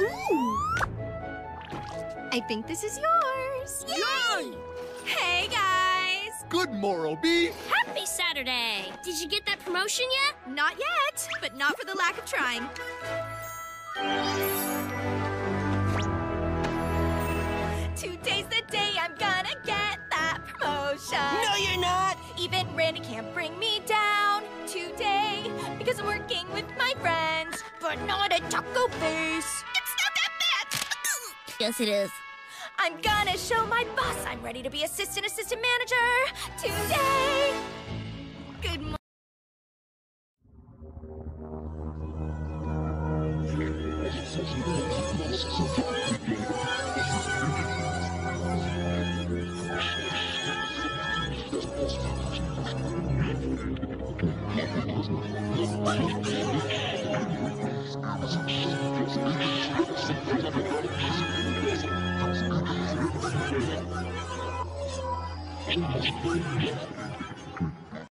I think this is yours. Yay! Hey, guys! Good morrow, Bee. Happy Saturday! Did you get that promotion yet? Not yet, but not for the lack of trying. Today's the day I'm gonna get that promotion. No, you're not! Even Randy can't bring me down today because I'm working with my friends, but not at Taco Base. It's not that bad. Yes, it is. I'm gonna show my boss I'm ready to be assistant manager today. Good morning.